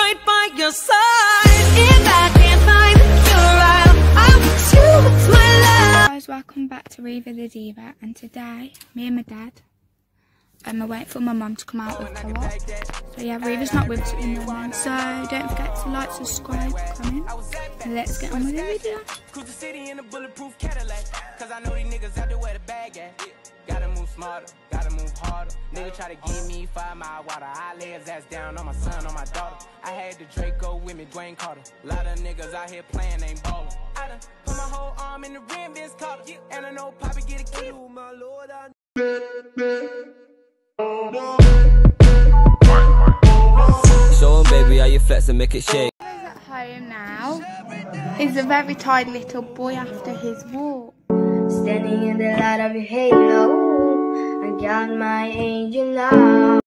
right by your side. If I can't find your eye, I want you, it's my love. Guys, welcome back to Riva the Diva, and today, me and my dad, I'm waiting for my mum to come out of co-op. So yeah, Riva's not with us at the moment. So don't forget to like, subscribe, comment, and let's get on with the video. Cruise the city in a bulletproof Cadillac, cause I know these niggas out there where the bag at. Gotta move smarter, gotta move harder. Nigga try to give me 5 mile water. I lay his ass down on my son, on my daughter. I had the Draco with me, Dwayne Carter. Lot of niggas out here playing, ain't ballin'. I done put my whole arm in the rim, Vince Carter. And I know Poppy get a key. Oh my lord, Show him, baby, how you flex and make it shake. He's at home now. He's a very tired little boy after his walk. Standing in the light of your halo, I got my angel now.